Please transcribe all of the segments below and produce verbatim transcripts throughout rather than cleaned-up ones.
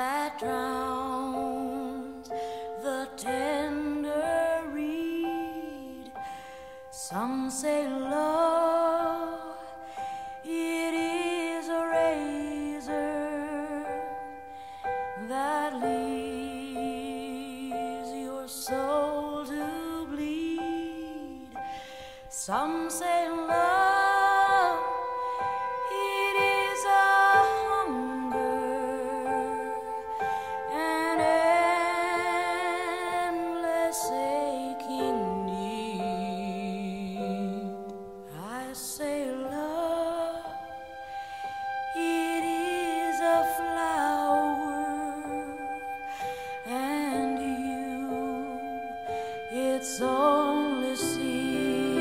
that drowns the tender reed. Some say love, it is a razor that leaves your soul to bleed. Some say love, it is a hunger, an endless aching need. I say love, it is a flower, and you, its only seed.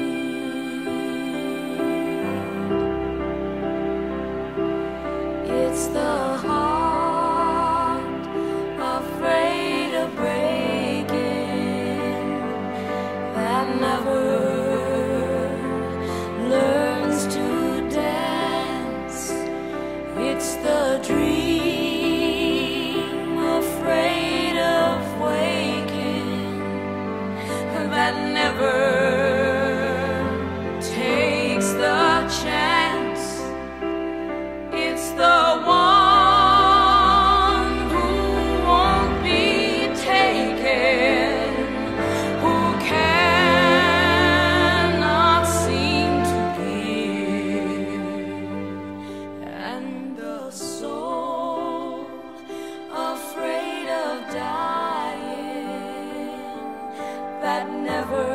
It's the heart afraid of breaking that never learns to dance. It's the dream afraid of waking that never takes the chance. It's the one who won't be taken, who cannot seem to give, and the soul afraid of dying that never